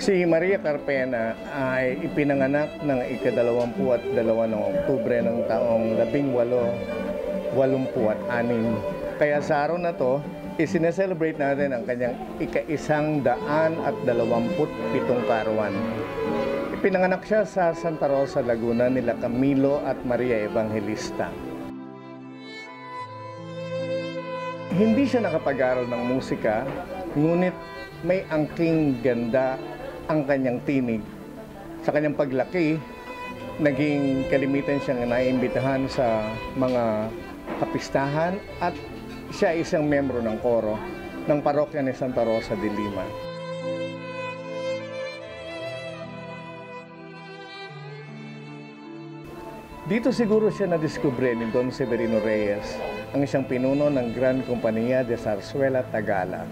Si Maria Carpena ay ipinanganak ng ika-22 ng Oktubre ng taong 1886. Kaya sa araw na to, isineselebrate natin ang kanyang ika-127 kaarawan. Ipinanganak siya sa Santa Rosa, Laguna nila Camilo at Maria Evangelista. Hindi siya nakapag-aral ng musika, ngunit may angking ganda ang kanyang tinig. Sa kanyang paglaki, naging kalimitan siyang naiimbitahan sa mga kapistahan at siya isang membro ng koro ng parokya ni Santa Rosa de Lima. Dito siguro siya nadiskubre ni Don Severino Reyes, ang siyang pinuno ng Gran Compañía de Zarzuela Tagala.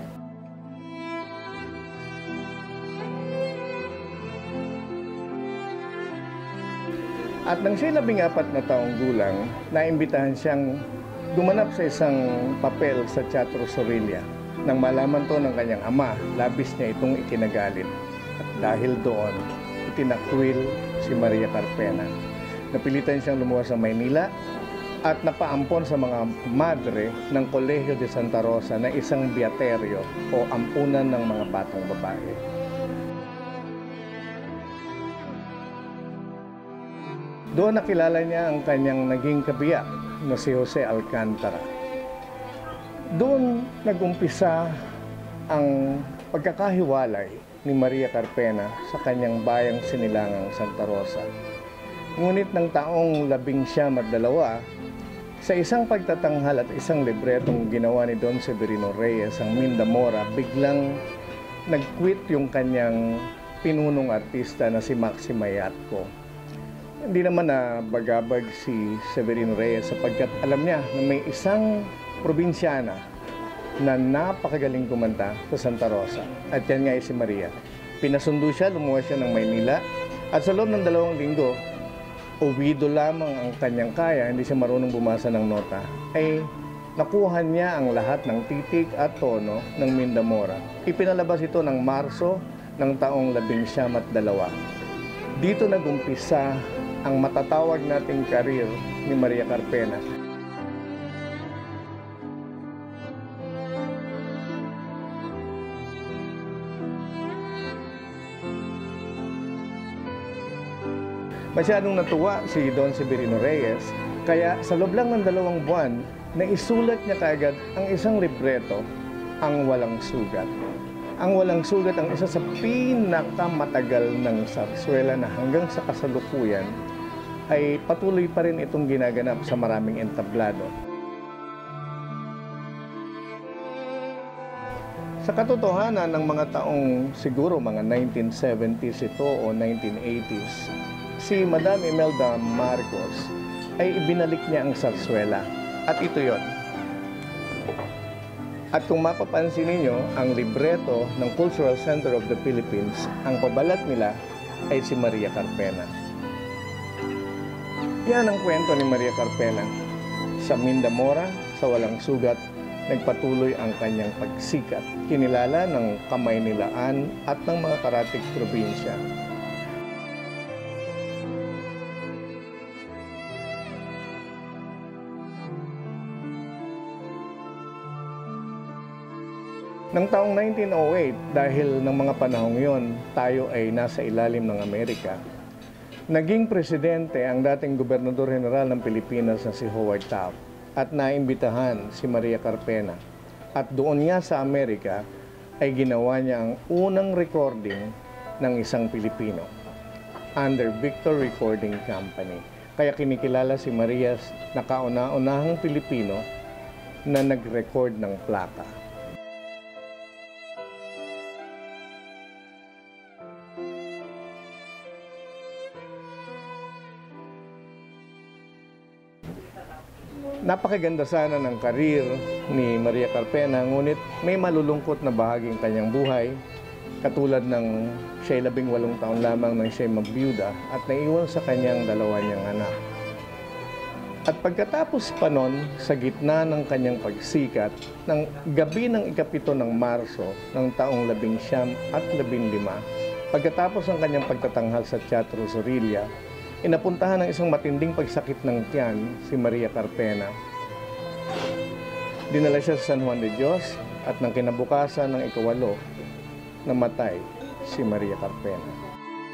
At nang siya 14 na taong gulang, naimbitahan siyang gumanap sa isang papel sa Teatro Zorrilla. Nang malaman to ng kanyang ama, labis niya itong ikinagalit. At dahil doon, itinakwil si Maria Carpena. Napilitan siyang lumuwas sa Maynila at napaampon sa mga madre ng Colegio de Santa Rosa na isang beaterio o ampunan ng mga batang babae. Doon nakilala niya ang kanyang naging kabiyak na si Jose Alcantara. Doon nagumpisa ang pagkakahiwalay ni Maria Carpena sa kanyang bayang sinilangang Santa Rosa. Ngunit ng taong 1902, sa isang pagtatanghal at isang libretong ginawa ni Don Severino Reyes ang Mindamora, biglang nag-quit yung kanyang pinunong artista na si Maxi Mayatko. Hindi naman na bagabag si Severino Reyes sapagkat alam niya na may isang probinsyana na napakagaling kumanta sa Santa Rosa. At yan nga ay si Maria. Pinasundo siya, lumuwas siya ng Maynila at sa loob ng 2 linggo, uwido lamang ang kanyang kaya, hindi siya marunong bumasa ng nota, ay nakuha niya ang lahat ng titik at tono ng Mindamora. Ipinalabas ito ng Marso ng taong 1902. Dito nagumpisa ang matatawag nating karir ni Maria Carpena. Masyadong natuwa si Don Severino Reyes, kaya sa loob lang ng 2 buwan, naisulat niya kaagad ang isang libreto, Ang Walang Sugat. Ang Walang Sugat ang isa sa pinakamatagal ng sarsuela na hanggang sa kasalukuyan ay patuloy pa rin itong ginaganap sa maraming entablado. Sa katotohanan ng mga taong siguro mga 1970s ito o 1980s, si Madam Imelda Marcos ay ibinalik niya ang sarsuela. At ito yon. At kung mapapansin ninyo, ang libreto ng Cultural Center of the Philippines, ang pabalat nila ay si Maria Carpena. Yan ang kwento ni Maria Carpena. Sa Mindamora, sa Walang Sugat, nagpatuloy ang kanyang pagsikat, kinilala ng Kamaynilaan at ng mga karatig probinsya. Noong taong 1908, dahil ng mga panahong yon, tayo ay nasa ilalim ng Amerika, naging presidente ang dating gobernador general ng Pilipinas na si Howard Taft at naimbitahan si Maria Carpena. At doon nga sa Amerika ay ginawa niya ang unang recording ng isang Pilipino under Victor Recording Company. Kaya kinikilala si Maria na kauna-unahang Pilipino na nag-record ng plaka. Napakaganda sana ng karir ni Maria Carpena, ngunit may malulungkot na bahaging kanyang buhay, katulad ng siya'y 18 taon lamang nang siya'y magbiyuda at naiwan sa kanyang 2 niyang anak. At pagkatapos pa nun, sa gitna ng kanyang pagsikat, ng gabi ng ika-7 ng Marso ng taong 1915, Pagkatapos ng kanyang pagtatanghal sa Teatro Zorilla, inapuntahan ng isang matinding pagsakit ng tiyan si Maria Carpena. Dinala siya sa San Juan de Dios at ng kinabukasan ng ika-8, namatay si Maria Carpena.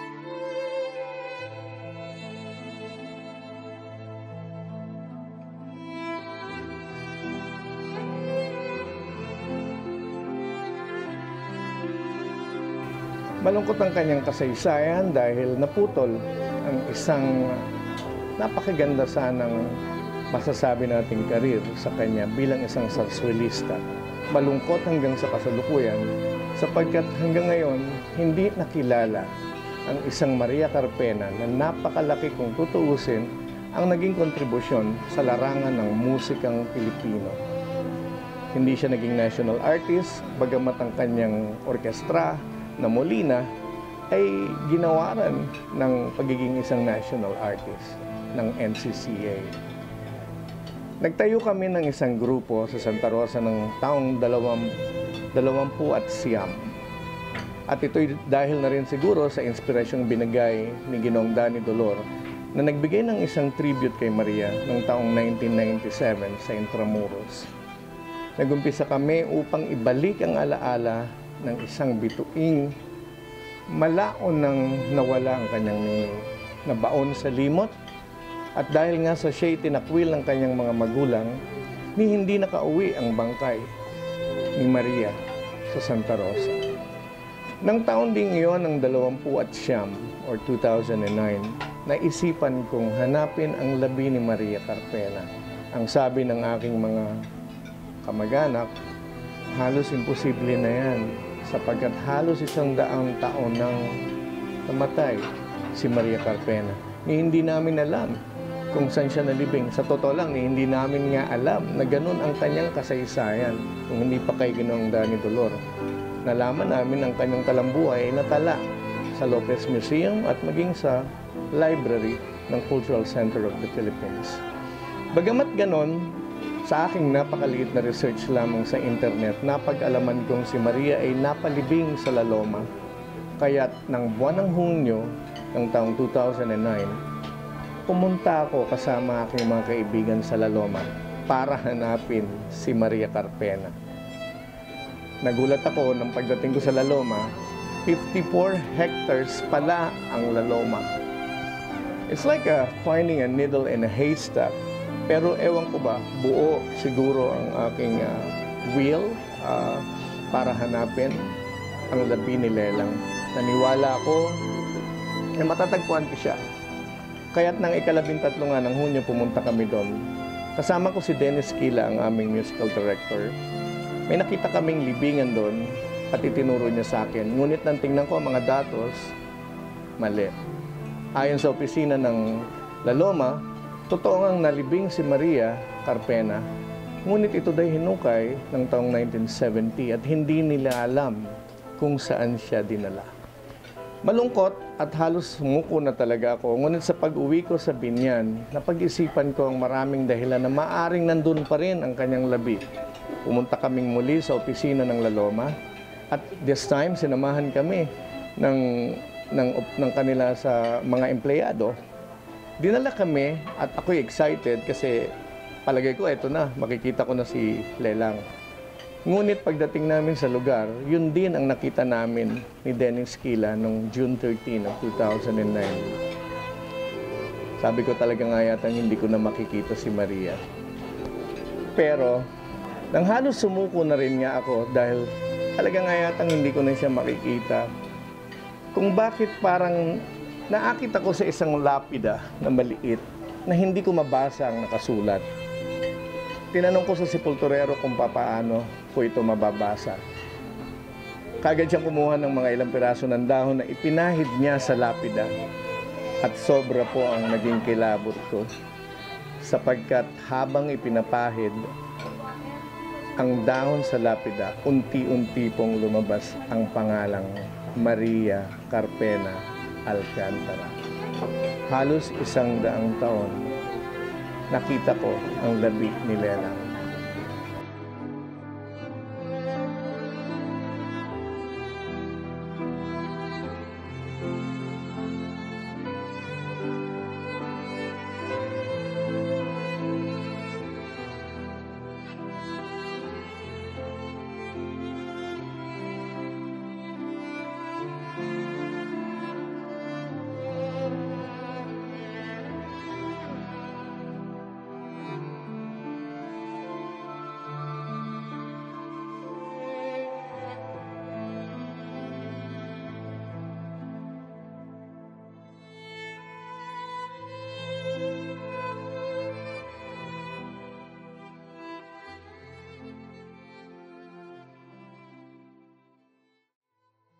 Malungkot ang kanyang kasaysayan dahil naputol ang isang napakaganda sanang masasabi nating karir sa kanya bilang isang sarswelista. Malungkot hanggang sa kasalukuyan sapagkat hanggang ngayon hindi nakilala ang isang Maria Carpena na napakalaki kung tutuusin ang naging kontribusyon sa larangan ng musikang Pilipino. Hindi siya naging national artist, bagamat ang kanyang orkestra na Molina ay ginawaran ng pagiging isang national artist ng NCCA. Nagtayo kami ng isang grupo sa Santa Rosa ng taong 20 at siyam. At ito'y dahil na rin siguro sa inspirasyong binigay ni Ginoong Danny Dolor na nagbigay ng isang tribute kay Maria noong taong 1997 sa Intramuros. Nagumpisa kami upang ibalik ang alaala ng isang bituing malaon nang nawala ang kanyang nabaon sa limot, at dahil nga sa siya'y tinakwil ng kanyang mga magulang, ni hindi nakauwi ang bangkay ni Maria sa Santa Rosa. Nang taon ding iyon ng 20 at siyam or 2009, naisipan kong hanapin ang labi ni Maria Carpena. Ang sabi ng aking mga kamag-anak, halos imposible na yan sapagkat halos 100 taon nang namatay si Maria Carpena. Hindi namin alam kung saan siya nalibing. Sa totoo lang, hindi namin nga alam na ganun ang kanyang kasaysayan kung hindi pa kay Ginoong Danny Dolor. Nalaman namin ang kanyang talambuhay ay natala sa Lopez Museum at maging sa library ng Cultural Center of the Philippines. Bagamat ganon, sa aking napakaliit na research lamang sa internet, napag-alaman kong si Maria ay napalibing sa La Loma. Kaya't ng buwan ng Hunyo ng taong 2009, pumunta ako kasama aking mga kaibigan sa La Loma para hanapin si Maria Carpena. Nagulat ako nang pagdating ko sa La Loma, 54 hectares pala ang La Loma. It's like finding a needle in a haystack. Pero ewan ko ba, buo siguro ang aking will para hanapin ang labi ni Lelang. Naniwala ako na matatagpuan ko siya. Kaya't nang ika-13 nga ng Hunyo, pumunta kami doon. Kasama ko si Dennis Quila, ang aming musical director. May nakita kaming libingan doon at itinuro niya sa akin. Ngunit nang tingnan ko ang mga datos, mali. Ayon sa opisina ng La Loma, totoo ngang nalibing si Maria Carpena, ngunit ito dahil hinukay ng taong 1970 at hindi nila alam kung saan siya dinala. Malungkot at halos sumuko na talaga ako, ngunit sa pag-uwi ko sa Binyan, napag-isipan ko ang maraming dahilan na maaring nandun pa rin ang kanyang labi. Pumunta kaming muli sa opisina ng La Loma at this time sinamahan kami ng kanila sa mga empleyado. Dinala kami at ako'y excited kasi palagay ko eto na, makikita ko na si Lelang. Ngunit pagdating namin sa lugar, yun din ang nakita namin ni Dennis Quila noong June 13 of 2009. Sabi ko talaga nga yata hindi ko na makikita si Maria. Pero nang halos sumuko na rin nga ako dahil talaga nga yata hindi ko na siya makikita. Kung bakit parang naakit ako sa isang lapida na maliit na hindi ko mabasa ang nakasulat. Tinanong ko sa sepulturero kung paano ko ito mababasa. Kagad siyang kumuha ng mga ilang piraso ng dahon na ipinahid niya sa lapida. At sobra po ang naging kilabot ko sapagkat habang ipinapahid ang dahon sa lapida, unti-unti pong lumabas ang pangalang Maria Carpena Alcantara. Halos 100 taon, nakita ko ang labi ni Lelang.